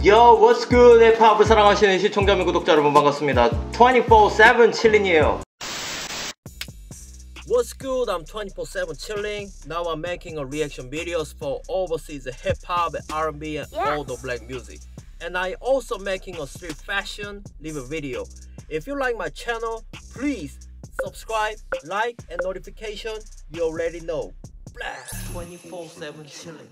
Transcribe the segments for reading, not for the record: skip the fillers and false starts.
Yo, what's good? 힙합을 사랑하시는 시청자 및 구독자 여러분 반갑습니다. 24/7 chilling이에요. What's good? I'm 24/7 chilling. Now I'm making a reaction videos for overseas hip-hop, R&B and all the black music. And I also making a street fashion live video. If you like my channel, please subscribe, like and notification. You already know. 24/7 chilling.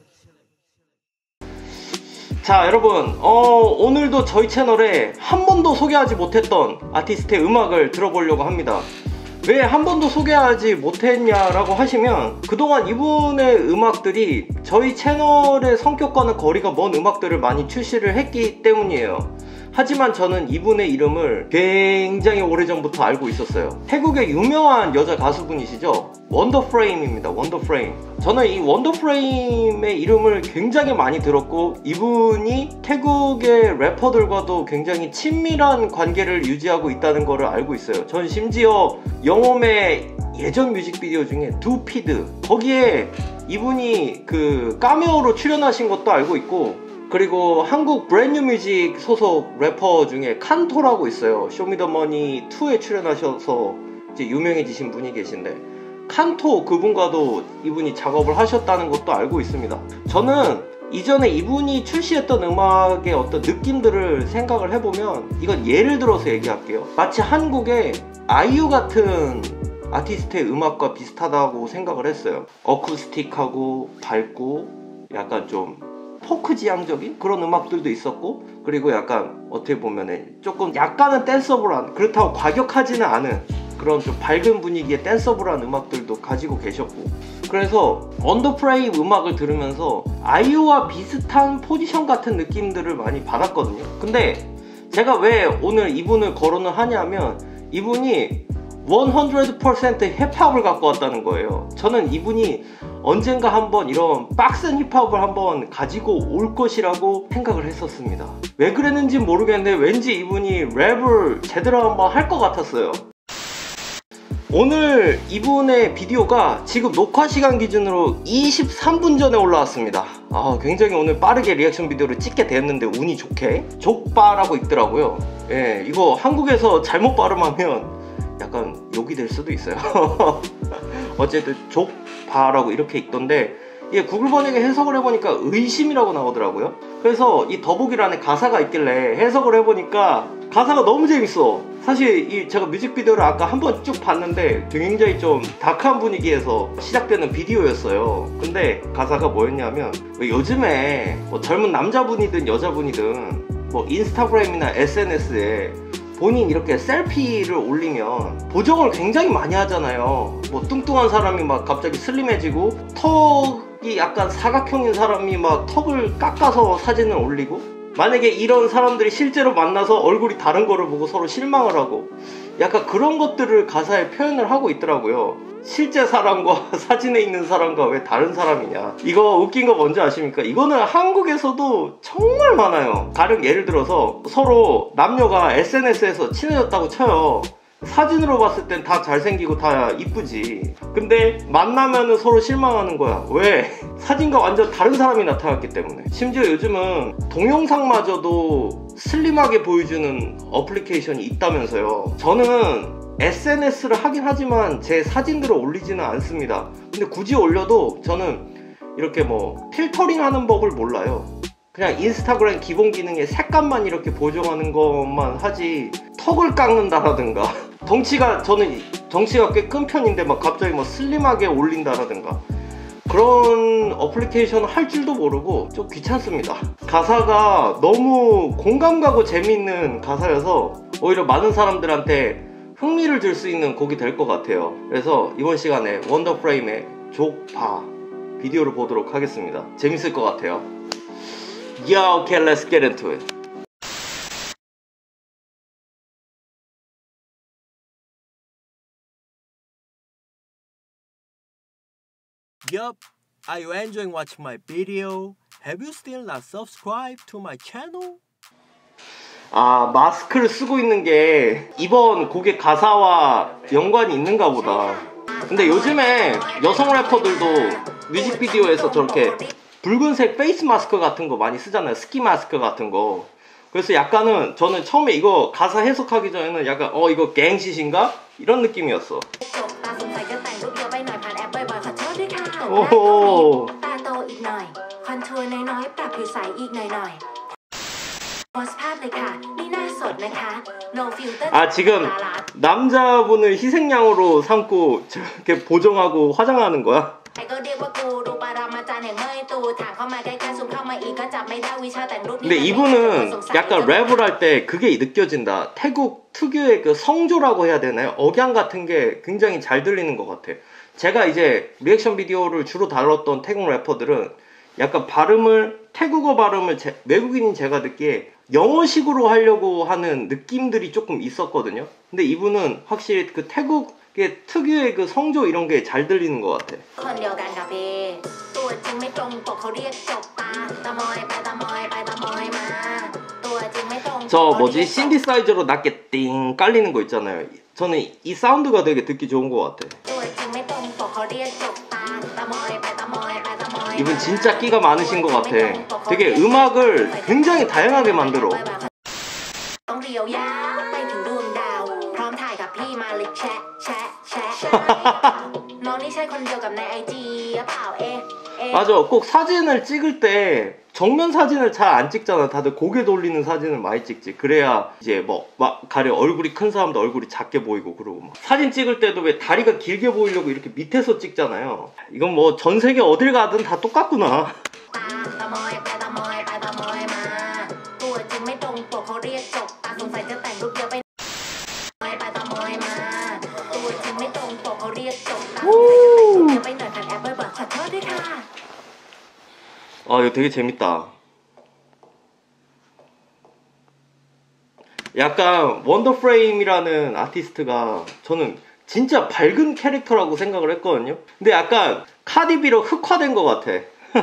자 여러분 오늘도 저희 채널에 한 번도 소개하지 못했던 아티스트의 음악을 들어보려고 합니다. 왜 한 번도 소개하지 못했냐라고 하시면 그동안 이분의 음악들이 저희 채널의 성격과는 거리가 먼 음악들을 많이 출시를 했기 때문이에요. 하지만 저는 이분의 이름을 굉장히 오래전부터 알고 있었어요. 태국의 유명한 여자 가수분이시죠. 원더프레임입니다. 원더프레임. 저는 이 원더프레임의 이름을 굉장히 많이 들었고 이분이 태국의 래퍼들과도 굉장히 친밀한 관계를 유지하고 있다는 것을 알고 있어요. 전 심지어 영홈의 예전 뮤직비디오 중에 두피드 거기에 이분이 그 카메오로 출연하신 것도 알고 있고, 그리고 한국 브랜뉴 뮤직 소속 래퍼 중에 칸토라고 있어요. 쇼미더머니 2에 출연하셔서 이제 유명해지신 분이 계신데 칸토 그분과도 이분이 작업을 하셨다는 것도 알고 있습니다. 저는 이전에 이분이 출시했던 음악의 어떤 느낌들을 생각을 해보면 이건 예를 들어서 얘기할게요. 마치 한국의 아이유 같은 아티스트의 음악과 비슷하다고 생각을 했어요. 어쿠스틱하고 밝고 약간 좀 포크 지향적인 그런 음악들도 있었고, 그리고 약간 어떻게 보면은 조금 약간은 댄서블한, 그렇다고 과격하지는 않은 그런 좀 밝은 분위기의 댄서블한 음악들도 가지고 계셨고, 그래서 원더프레임 음악을 들으면서 아이유와 비슷한 포지션 같은 느낌들을 많이 받았거든요. 근데 제가 왜 오늘 이분을 거론을 하냐면 이분이 100% 힙합을 갖고 왔다는 거예요. 저는 이분이 언젠가 한번 이런 빡센 힙합을 한번 가지고 올 것이라고 생각을 했었습니다. 왜 그랬는지 모르겠는데 왠지 이분이 랩을 제대로 한번 할 것 같았어요. 오늘 이분의 비디오가 지금 녹화 시간 기준으로 23분 전에 올라왔습니다. 굉장히 오늘 빠르게 리액션 비디오를 찍게 됐는데 운이 좋게 족바라고 있더라고요. 예, 이거 한국에서 잘못 발음하면 약간 욕이 될 수도 있어요. 어쨌든 족바라고 이렇게 있던데 이게 구글 번역에 해석을 해보니까 의심이라고 나오더라고요. 그래서 이 더보기란에 가사가 있길래 해석을 해보니까 가사가 너무 재밌어. 사실 제가 뮤직비디오를 아까 한번 쭉 봤는데 굉장히 좀 다크한 분위기에서 시작되는 비디오였어요. 근데 가사가 뭐였냐면 요즘에 뭐 젊은 남자분이든 여자분이든 뭐 인스타그램이나 SNS에 본인 이렇게 셀피를 올리면 보정을 굉장히 많이 하잖아요. 뭐 뚱뚱한 사람이 막 갑자기 슬림해지고 턱이 약간 사각형인 사람이 막 턱을 깎아서 사진을 올리고, 만약에 이런 사람들이 실제로 만나서 얼굴이 다른 거를 보고 서로 실망을 하고 약간 그런 것들을 가사에 표현을 하고 있더라고요. 실제 사람과 사진에 있는 사람과 왜 다른 사람이냐. 이거 웃긴 거 뭔지 아십니까? 이거는 한국에서도 정말 많아요. 가령 예를 들어서 서로 남녀가 SNS에서 친해졌다고 쳐요. 사진으로 봤을 땐 다 잘생기고 다 이쁘지. 근데 만나면은 서로 실망하는 거야. 왜? 사진과 완전 다른 사람이 나타났기 때문에. 심지어 요즘은 동영상마저도 슬림하게 보여주는 어플리케이션이 있다면서요. 저는 SNS를 하긴 하지만 제 사진들을 올리지는 않습니다. 근데 굳이 올려도 저는 이렇게 뭐 필터링 하는 법을 몰라요. 그냥 인스타그램 기본 기능에 색감만 이렇게 보정하는 것만 하지 턱을 깎는다라든가 저는 덩치가 꽤 큰 편인데 막 갑자기 뭐 슬림하게 올린다라든가 그런 어플리케이션을 할 줄도 모르고 좀 귀찮습니다. 가사가 너무 공감 가고 재미있는 가사여서 오히려 많은 사람들한테 흥미를 줄 수 있는 곡이 될 것 같아요. 그래서 이번 시간에 원더프레임의 족바 비디오를 보도록 하겠습니다. 재밌을 것 같아요. Yeah, okay, let's get into it. Yup, are you enjoying watching my video? Have you still not subscribed to my channel? 마스크를 쓰고 있는 게 이번 곡의 가사와 연관이 있는가 보다. 근데 요즘에 여성 래퍼들도 뮤직비디오에서 저렇게 붉은색 페이스 마스크 같은 거 많이 쓰잖아요. 스키 마스크 같은 거. 그래서 약간은 저는 처음에 이거 가사 해석하기 전에는 약간 이거 갱시신가? 이런 느낌이었어. 오호. 아, 지금 남자분을 희생양으로 삼고 저렇게 보정하고 화장하는 거야? 근데 이분은 약간 랩을 할 때 그게 느껴진다. 태국 특유의 그 성조라고 해야 되나요? 억양 같은 게 굉장히 잘 들리는 것 같아. 제가 이제 리액션 비디오를 주로 다뤘던 태국 래퍼들은 약간 발음을, 태국어 발음을 외국인인 제가 듣기에 영어식으로 하려고 하는 느낌들이 조금 있었거든요. 근데 이분은 확실히 그 태국의 특유의 그 성조 이런 게 잘 들리는 것 같아. 저 뭐지? 신디사이저로 낮게 띵 깔리는 거 있잖아요. 저는 이 사운드가 되게 듣기 좋은 것 같아. 이분 진짜 끼가 많으신 것 같아. 되게 음악을 굉장히 다양하게 만들어. 맞아, 꼭 사진을 찍을 때 정면 사진을 잘 안 찍잖아. 다들 고개 돌리는 사진을 많이 찍지. 그래야 이제 막 가려 얼굴이 큰 사람도 얼굴이 작게 보이고 그러고 막. 사진 찍을 때도 왜 다리가 길게 보이려고 이렇게 밑에서 찍잖아요. 이건 뭐 전 세계 어딜 가든 다 똑같구나. 이거 되게 재밌다. 약간 원더프레임이라는 아티스트가 저는 진짜 밝은 캐릭터라고 생각을 했거든요. 근데 약간 카디비로 흑화된 것 같아.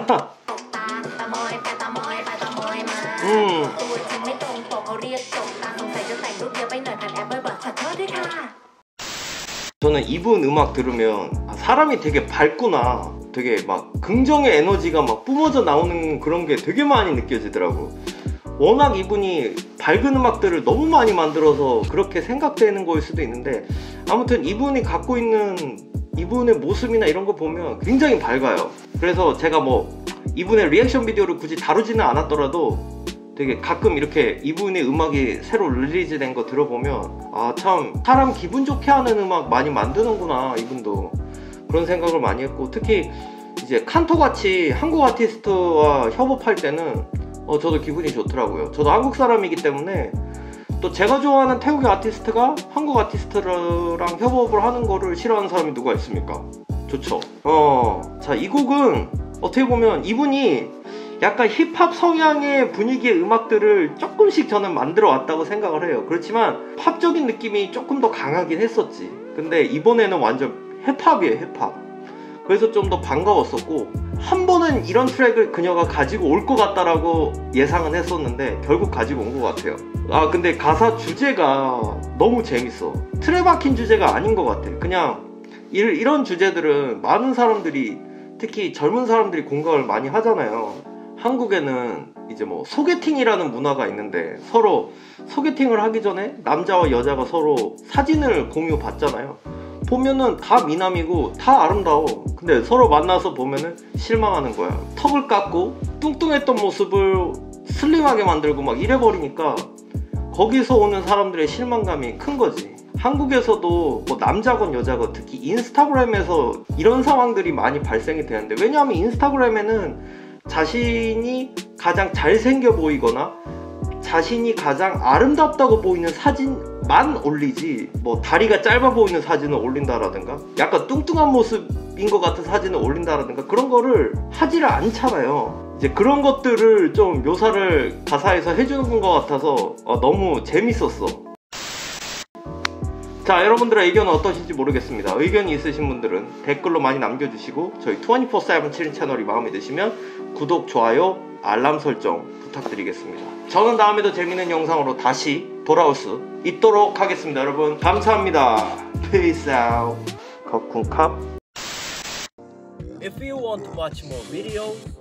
저는 이분 음악 들으면 사람이 되게 밝구나, 되게 막 긍정의 에너지가 막 뿜어져 나오는 그런 게 되게 많이 느껴지더라고. 워낙 이분이 밝은 음악들을 너무 많이 만들어서 그렇게 생각되는 거일 수도 있는데, 아무튼 이분이 갖고 있는 이분의 모습이나 이런 거 보면 굉장히 밝아요. 그래서 제가 뭐 이분의 리액션 비디오를 굳이 다루지는 않았더라도 되게 가끔 이렇게 이분의 음악이 새로 릴리즈 된 거 들어보면 참 사람 기분 좋게 하는 음악 많이 만드는구나 이분도, 그런 생각을 많이 했고, 특히 이제 칸토같이 한국 아티스트와 협업할 때는 저도 기분이 좋더라고요. 저도 한국 사람이기 때문에, 또 제가 좋아하는 태국의 아티스트가 한국 아티스트랑 협업을 하는 거를 싫어하는 사람이 누가 있습니까? 좋죠. 자, 이 곡은 어떻게 보면 이분이 약간 힙합 성향의 분위기의 음악들을 조금씩 저는 만들어 왔다고 생각을 해요. 그렇지만 팝적인 느낌이 조금 더 강하긴 했었지. 근데 이번에는 완전 힙합이에요, 힙합. 그래서 좀 더 반가웠었고, 한 번은 이런 트랙을 그녀가 가지고 올 것 같다라고 예상은 했었는데 결국 가지고 온 것 같아요. 근데 가사 주제가 너무 재밌어. 틀에 박힌 주제가 아닌 것 같아. 그냥 이런 주제들은 많은 사람들이, 특히 젊은 사람들이 공감을 많이 하잖아요. 한국에는 이제 뭐 소개팅이라는 문화가 있는데, 서로 소개팅을 하기 전에 남자와 여자가 서로 사진을 공유 받잖아요. 보면은 다 미남이고 다 아름다워. 근데 서로 만나서 보면은 실망하는 거야. 턱을 깎고 뚱뚱했던 모습을 슬림하게 만들고 막 이래버리니까 거기서 오는 사람들의 실망감이 큰 거지. 한국에서도 뭐 남자건 여자건 특히 인스타그램에서 이런 상황들이 많이 발생이 되는데, 왜냐하면 인스타그램에는 자신이 가장 잘생겨 보이거나 자신이 가장 아름답다고 보이는 사진만 올리지, 뭐 다리가 짧아 보이는 사진을 올린다라든가 약간 뚱뚱한 모습인 것 같은 사진을 올린다라든가 그런 거를 하지를 않잖아요. 이제 그런 것들을 좀 묘사를 가사에서 해주는 것 같아서 너무 재밌었어. 자, 여러분들의 의견은 어떠신지 모르겠습니다. 의견이 있으신 분들은 댓글로 많이 남겨주시고, 저희 24/7 7인 채널이 마음에 드시면 구독, 좋아요, 알람 설정 부탁드리겠습니다. 저는 다음에도 재밌는 영상으로 다시 돌아올 수 있도록 하겠습니다. 여러분 감사합니다. Peace out. 거쿤캅. If you want to watch more videos,